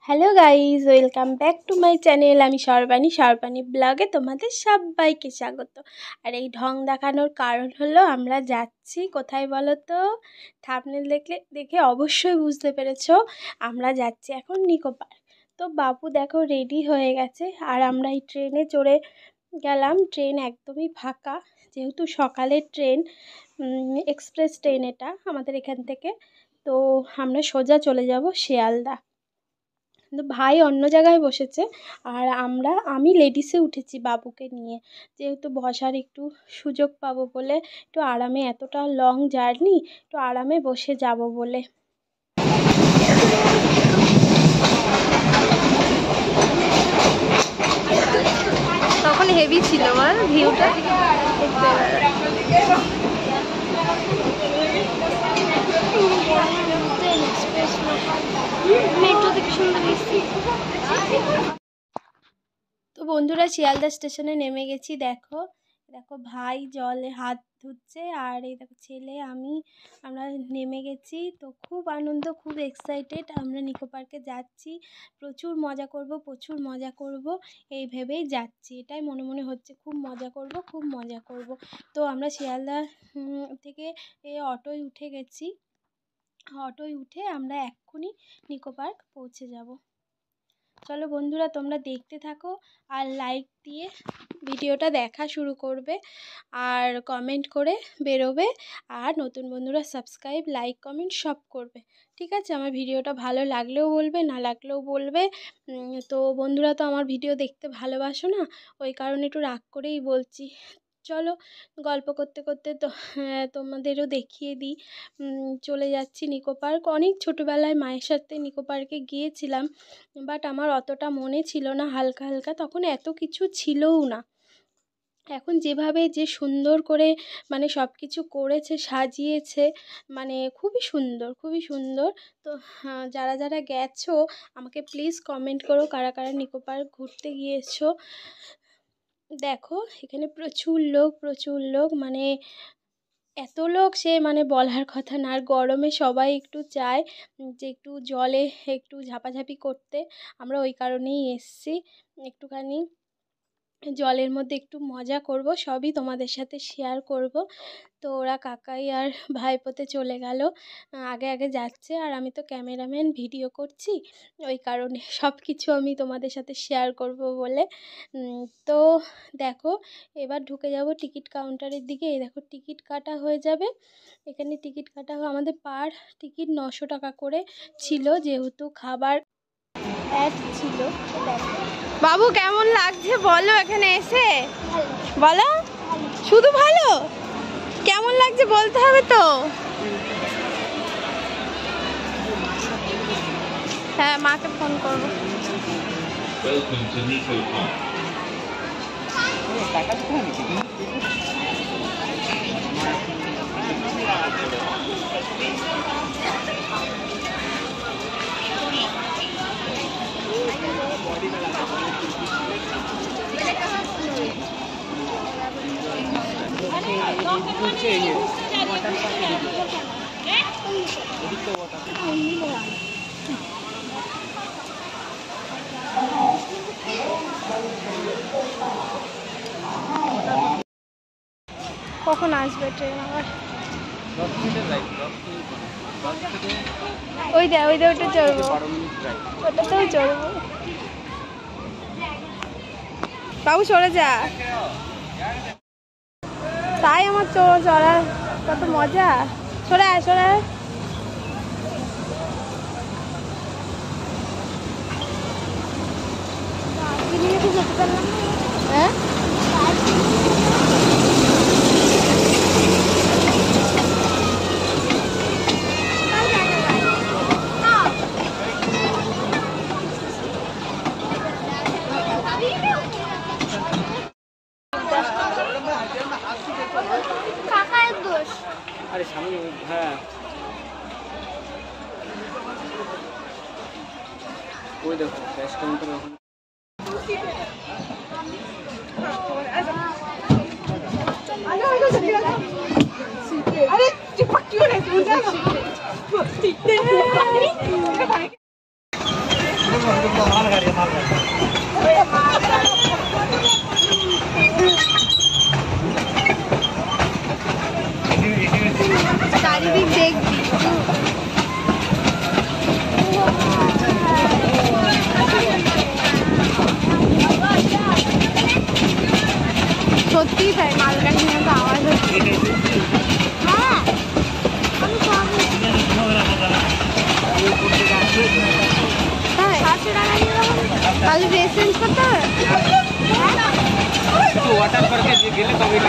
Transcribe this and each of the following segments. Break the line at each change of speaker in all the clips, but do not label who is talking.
Hello guys, welcome back to my channel. আমি সর্বাণী ব্লগে তোমাদের সবাইকে স্বাগত। আর এই ঢং দেখানোর কারণ হলো আমরা যাচ্ছি কোথায় বলো তো? থাম্বনেল দেখে অবশ্যই বুঝতে পেরেছো, আমরা যাচ্ছি এখন নিকো পার্ক। তো বাবু দেখো রেডি হয়ে গেছে, আর আমরা এই ট্রেনে চড়ে গেলাম। ট্রেন একদমই ফাঁকা, যেহেতু সকালের ট্রেন, এক্সপ্রেস ট্রেন এটা আমাদের এখান থেকে। তো আমরা সোজা চলে যাব শিয়ালদা। কিন্তু ভাই অন্য জায়গায় বসেছে, আর আমি লেডিসে উঠেছি বাবুকে নিয়ে, যেহেতু বসার একটু সুযোগ পাবো বলে, একটু আরামে, এতটা লং জার্নি একটু আরামে বসে যাব বলে। তখন হেভি ছিল বল ভিউটা, তো বন্ধুরা শিয়ালদা স্টেশনে নেমে গেছি। দেখো ভাই জলে হাত ধুচ্ছে, আর এই দেখো ছেলে আমরা নেমে গেছি। তো খুব আনন্দ, খুব এক্সাইটেড, আমরা নিকো পার্কে যাচ্ছি। প্রচুর মজা করব এই ভেবেই যাচ্ছি, এটাই মনে মনে হচ্ছে, খুব মজা করব। তো আমরা শিয়ালদা থেকে অটোয় উঠে গেছি। অটোয় উঠে আমরা এক্ষুনি নিকো পার্ক পৌঁছে যাব। চলো বন্ধুরা, তোমরা দেখতে থাকো আর লাইক দিয়ে ভিডিওটা দেখা শুরু করবে, আর কমেন্ট করে বেরোবে, আর নতুন বন্ধুরা সাবস্ক্রাইব, লাইক, কমেন্ট সব করবে, ঠিক আছে? আমার ভিডিওটা ভালো লাগলেও বলবে, না লাগলেও বলবে। তো বন্ধুরা তো আমার ভিডিও দেখতে ভালোবাসো না, ওই কারণে একটু রাগ করেই বলছি। চলো গল্প করতে করতে তো তোমাদেরও দেখিয়ে দিই। চলে যাচ্ছি নিকো পার্ক। অনেক ছোটোবেলায় মায়ের সাথে নিকো পার্কে গিয়েছিলাম, বাট আমার অতটা মনে ছিল না, হালকা তখন এত কিছু ছিলও না। এখন যেভাবে যে সুন্দর করে মানে সব কিছু করেছে, সাজিয়েছে, মানে খুবই সুন্দর। তো যারা গেছো আমাকে প্লিজ কমেন্ট করো, কারা নিকো পার্ক ঘুরতে গিয়েছো। দেখো এখানে প্রচুর লোক, মানে এত লোক সে মানে বলার কথা না। আর গরমে সবাই একটু চায় যে একটু জলে একটু ঝাপাঝাপি করতে, আমরা ওই কারণেই এসছি, একটুখানি জলের মধ্যে একটু মজা করব, সবই তোমাদের সাথে শেয়ার করব। তো ওরা কাকাই আর ভাইপোতে চলে গেল, আগে যাচ্ছে, আর আমি তো ক্যামেরাম্যান, ভিডিও করছি, ওই কারণে সব কিছু আমি তোমাদের সাথে শেয়ার করব বলে। তো দেখো এবার ঢুকে যাব টিকিট কাউন্টারের দিকে। এই দেখো টিকিট কাটা হয়ে যাবে, এখানে টিকিট কাটা আমাদের পার টিকিট 900 টাকা করে ছিল, যেহেতু খাবার অ্যাড ছিল। বাবু কেমন লাগছে বলো এখানে এসে? বলো, শুধু ভালো? কেমন লাগছে বলতে হবে তো। হ্যাঁ, মাকে ফোন করবো। কখন আসবে ট্রেন আবার? ওই দে ওটা চড়বো, ওটাতেও চড়বো। বাবু সরে যা, তাই আমার চড়ার কত মজা। সরে আয় হ্যাঁ,
আরে সামনে, হ্যাঁ ওই দেখো ক্যাশ কাউন্টার ওখানে। আরে চিপক কিউ রে তুই?
খালি ড্রেস চেঞ্জ করতে হবে
ওয়াটার পার্কে যে গেলে তবে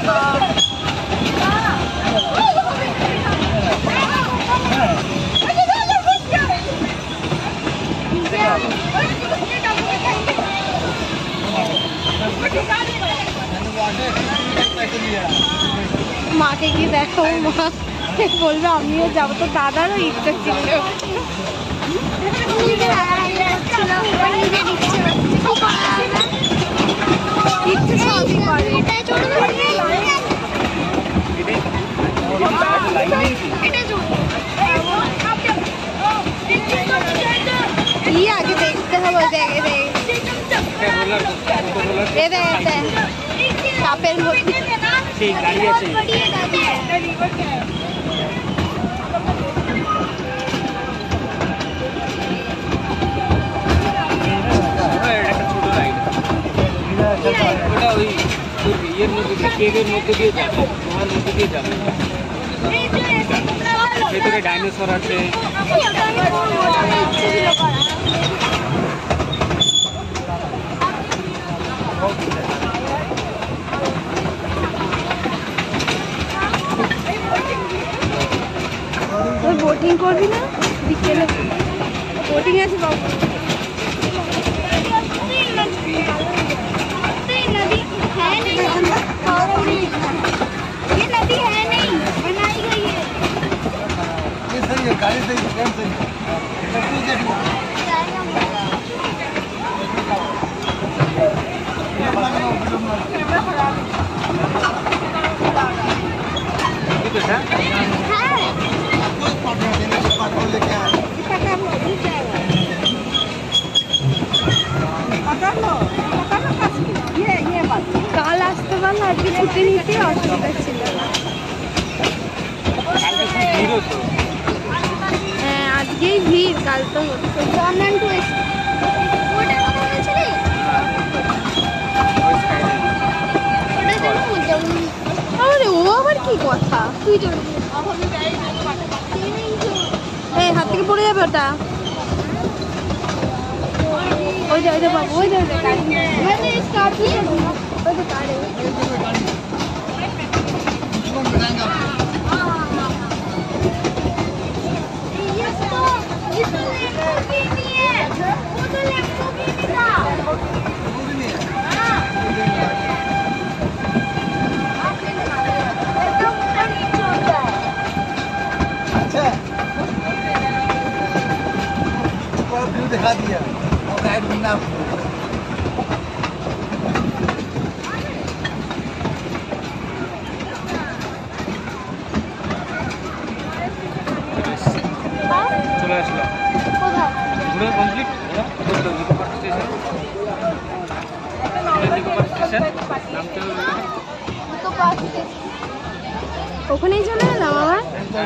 মাকে কি দেখো, মা বলবে আমিও যাবো, তো দাদারও ইচ্ছা ছিল। ইচ্ছে সবই করে। কি আগে দেখতে হবে জায়গায় কাপের মধ্যে
সেই গাড়ি আছে। ওটা ওই ইয়ের মধ্যে দিয়ে কেকের মধ্যে দিয়ে যাবে, তোমার মধ্যে দিয়ে যাবে। ভেতরে ডাইনোসর আছে।
বোটিং করবি না? বিকেলে বোটিং আছে বাবু। কাল আসতে পারলো, আজকে ছুটি নিতে অসুবিধা ছিল। হ্যাঁ আজকেই ভিড়, কাল তো আরে ও আবার কি কথা, তুই এই হাত থেকে পড়ে যাবে ওটা। ওই যে বাবু, ওই যে
दिखा दिया
চলে আসলো ঘুরে কমপ্লিট।
ওখানেই চলে এলাম আমার।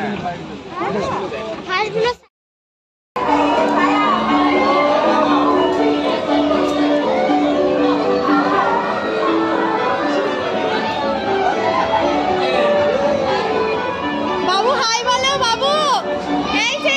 বাবু হাই বলো, বাবু এই যে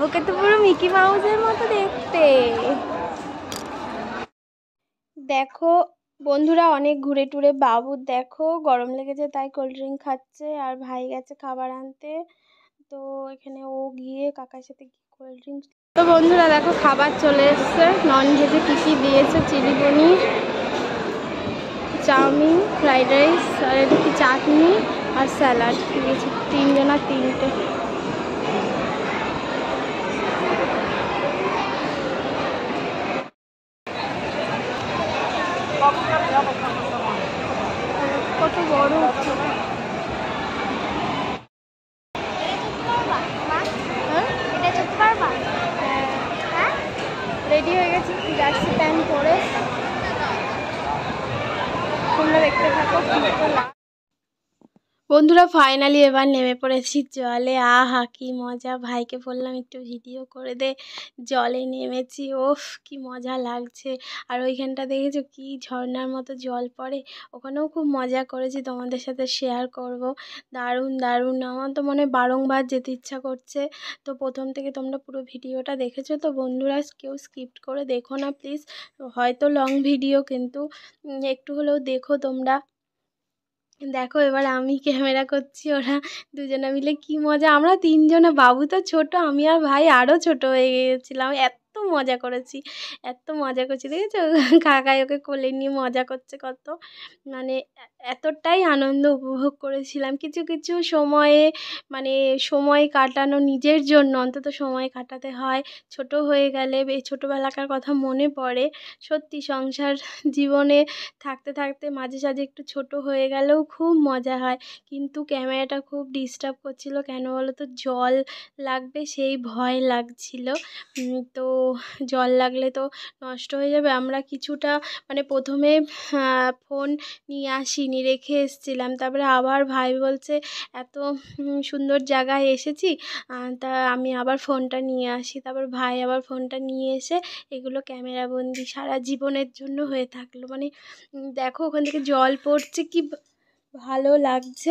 ওকে তো পুরো মিকি মাউসের মতো দেখতে। দেখো বন্ধুরা অনেক ঘুরে টুরে বাবুর দেখো গরম লেগেছে তাই কোল্ড ড্রিঙ্ক খাচ্ছে, আর ভাই গেছে খাবার আনতে। তো এখানে ও গিয়ে কাকার সাথে কোল্ড ড্রিঙ্ক। তো বন্ধুরা দেখো খাবার চলে এসছে, নন ভেজে কী কী দিয়েছে, chilli paneer, chowmein, fried rice, আর এদিকে চাটনি আর স্যালাড দিয়েছে, 3 জনের 3টে। কত বড় হচ্ছে। রেডি হয়ে গেছি জার্সি প্যান্ট পরে, তোমরা দেখতে থাকো। বন্ধুরা ফাইনালি এবার নেমে পড়েছি জলে। আহা কি মজা, ভাইকে বললাম একটু ভিডিও করে দে, জলে নেমেছি, ওফ কি মজা লাগছে। আর ওইখানটা দেখেছো কি ঝর্ণার মতো জল পড়ে, ওখানেও খুব মজা করেছি, তোমাদের সাথে শেয়ার করব। দারুণ দারুণ, আমার তো মনে বারংবার যেতে ইচ্ছা করছে। তো প্রথম থেকে তোমরা পুরো ভিডিওটা দেখেছো তো বন্ধুরা, কেউ স্কিপ করে দেখো না প্লিজ, হয়তো লং ভিডিও কিন্তু একটু হলেও দেখো তোমরা। দেখো এবার আমি ক্যামেরা করছি, ওরা দুজনে মিলে কি মজা, আমরা 3 জনে, বাবু তো ছোট, আমি আর ভাই আরও ছোট হয়ে গিয়েছিলাম, এত মজা করেছি, এত মজা করছি দেখেছো। কাকাই ওকে কোলে নিয়ে মজা করছে কত, মানে এতটাই আনন্দ উপভোগ করেছিলাম। কিছু কিছু সময়ে মানে সময় কাটানো নিজের জন্য, অন্তত সময় কাটাতে হয়। ছোট হয়ে গেলে এই ছোটোবেলাকার কথা মনে পড়ে। সত্যি সংসার জীবনে থাকতে থাকতে মাঝে সাঝে একটু ছোট হয়ে গেলেও খুব মজা হয়। কিন্তু ক্যামেরাটা খুব ডিস্টার্ব করছিল, কেন বলো তো, জল লাগবে সেই ভয় লাগছিল। তো জল লাগলে তো নষ্ট হয়ে যাবে। আমরা কিছুটা মানে প্রথমে ফোন নিয়ে আসিনি, রেখে এসেছিলাম, তারপরে আবার ভাই বলছে এত সুন্দর জায়গায় এসেছি, তা আমি আবার ফোনটা নিয়ে আসি। তারপর ভাই আবার ফোনটা নিয়ে এসে এগুলো ক্যামেরাবন্দি সারা জীবনের জন্য হয়ে থাকলো। মানে দেখো ওখান থেকে জল পড়ছে, কি ভালো লাগছে,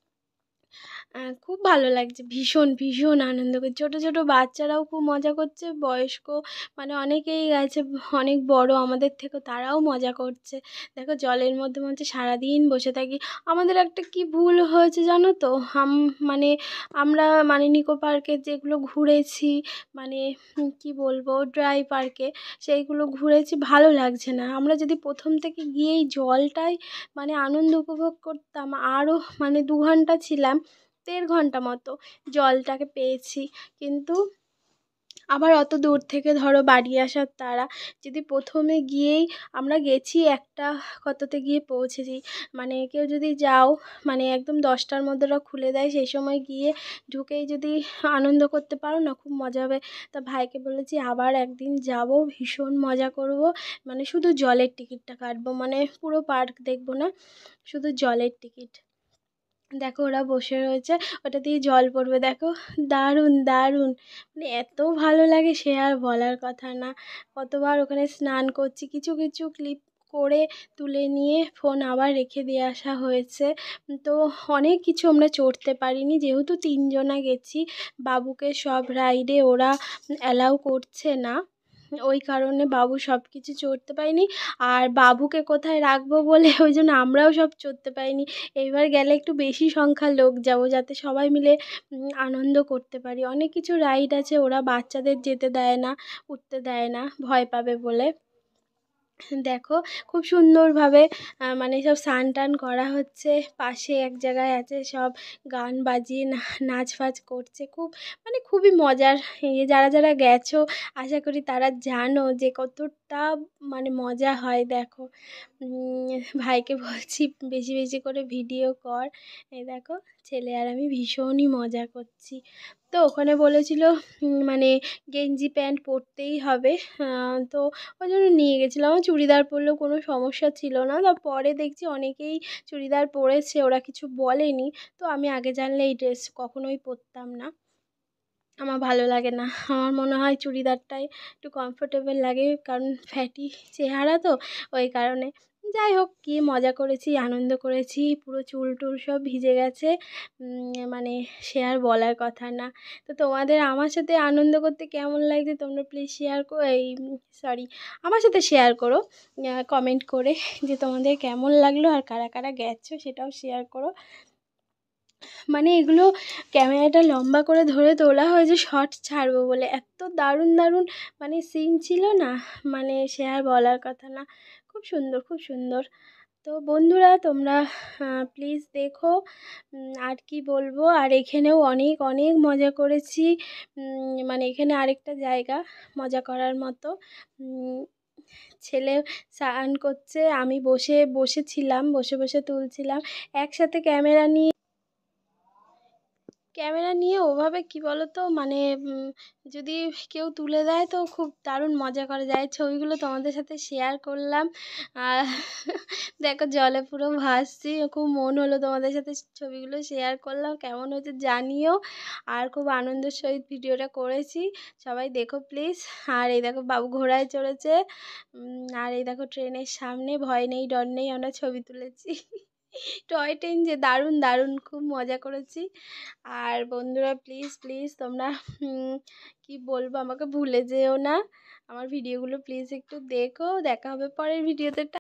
খুব ভালো লাগছে, ভীষণ ভীষণ আনন্দ করছে। ছোটো ছোটো বাচ্চারাও খুব মজা করছে, বয়স্ক মানে অনেকেই গেছে, অনেক বড় আমাদের থেকেও, তারাও মজা করছে। দেখো জলের মধ্যে মধ্যে সারাদিন বসে থাকি। আমাদের একটা কি ভুল হয়েছে জানো তো, মানে আমরা মানে নিকো পার্কে যেগুলো ঘুরেছি, মানে কি বলবো, ড্রাই পার্কে সেইগুলো ঘুরেছি, ভালো লাগছে না। আমরা যদি প্রথম থেকে গিয়েই জলটাই মানে আনন্দ উপভোগ করতাম, আরও মানে 2 ঘন্টা ছিলাম, 1.5 ঘন্টা মতো জলটাকে পেয়েছি। কিন্তু আবার অত দূর থেকে ধরো বাড়ি আসার তাড়া, যদি প্রথমে গিয়েই, আমরা গেছি একটা কততে গিয়ে পৌঁছেছি, মানে কেউ যদি যাও মানে একদম 10টার মধ্যে ওরা খুলে দেয়, সেই সময় গিয়ে ঢুকেই যদি আনন্দ করতে পারো না, খুব মজা হবে। তা ভাইকে বলেছি আবার একদিন যাব, ভীষণ মজা করব, মানে শুধু জলের টিকিটটা কাটবো, মানে পুরো পার্ক দেখবো না, শুধু জলের টিকিট। দেখো ওরা বসে রয়েছে, ওটা দিয়ে জল পড়বে, দেখো দারুণ দারুণ, মানে এত ভালো লাগে সে আর বলার কথা না। কতবার ওখানে স্নান করছি, কিছু কিছু ক্লিপ করে তুলে নিয়ে ফোন আবার রেখে দিয়ে আসা হয়েছে। তো অনেক কিছু আমরা চড়তে পারিনি, যেহেতু 3 জনা গেছি, বাবুকে সব রাইডে ওরা অ্যালাউ করছে না, ওই কারণে বাবু সব কিছু চড়তে পারিনি। আর বাবুকে কোথায় রাখবো বলে ওই জন্য আমরাও সব চড়তে পারিনি। এইবার গেলে একটু বেশি সংখ্যার লোক যাবো, যাতে সবাই মিলে আনন্দ করতে পারি। অনেক কিছু রাইড আছে, ওরা বাচ্চাদের যেতে দেয় না, উঠতে দেয় না, ভয় পাবে বলে। দেখো খুব সুন্দরভাবে মানে সব স্নান টান করা হচ্ছে, পাশে এক জায়গায় আছে সব গান বাজিয়ে নাচ ফাচ করছে, খুব মানে খুবই মজার। যারা যারা গেছো আশা করি তারা জানো যে কতটা মানে মজা হয়। দেখো ভাইকে বলছি বেশি বেশি করে ভিডিও কর, এই দেখো ছেলে আর আমি ভীষণই মজা করছি। তো ওখানে বলেছিল মানে গেঞ্জি প্যান্ট পরতেই হবে, তো ওই জন্য নিয়ে গেছিলাম। আমার চুড়িদার পরলেও কোনো সমস্যা ছিল না, তারপরে দেখছি অনেকেই চুড়িদার পরেছে, ওরা কিছু বলেনি। তো আমি আগে জানলে এই ড্রেস কখনোই পরতাম না, আমার ভালো লাগে না। আমার মনে হয় চুড়িদারটাই একটু কমফোর্টেবল লাগে, কারণ ফ্যাটি চেহারা তো, ওই কারণে। যাই হোক, কী মজা করেছি, আনন্দ করেছি, পুরো চুল টুল সব ভিজে গেছে, মানে সে আর বলার কথা না। তো তোমাদের আমার সাথে আনন্দ করতে কেমন লাগছে তোমরা প্লিজ শেয়ার করো, সরি, আমার সাথে শেয়ার করো কমেন্ট করে যে তোমাদের কেমন লাগলো, আর কারা কারা গেছো সেটাও শেয়ার করো। মানে এগুলো ক্যামেরাটা লম্বা করে ধরে তোলা হয়েছে শর্টস ছাড়বো বলে, এত দারুণ দারুণ মানে সিন ছিল না, মানে সে আর বলার কথা না। খুব সুন্দর, খুব সুন্দর। তো বন্ধুরা তোমরা প্লিজ দেখো। আর কি বলবো, আর এখানেও অনেক অনেক মজা করেছি। মানে এখানে আরেকটা জায়গা মজা করার মতো। ছেলে স্নান করছে, আমি বসেছিলাম, বসে বসে তুলছিলাম একসাথে ক্যামেরা নিয়ে। ওভাবে কি বলো তো, মানে যদি কেউ তুলে দেয় তো খুব দারুণ মজা করা যায়। ছবিগুলো তোমাদের সাথে শেয়ার করলাম। আর দেখো জলে পুরো ভাসছি, খুব মন হলো তোমাদের সাথে ছবিগুলো শেয়ার করলাম, কেমন হয়েছে জানিও। আর খুব আনন্দের সহিত ভিডিওটা করেছি, সবাই দেখো প্লিজ। আর এই দেখো বাবু ঘোড়ায় চড়েছে, আর এই দেখো ট্রেনের সামনে ভয় নেই ডর নেই আমরা ছবি তুলেছি। টয় ট্রেন যে দারুণ দারুণ, খুব মজা করেছি। আর বন্ধুরা প্লিজ প্লিজ তোমরা কি বলবো, আমাকে ভুলে যেও না, আমার ভিডিওগুলো প্লিজ একটু দেখো। দেখা হবে পরের ভিডিওতে।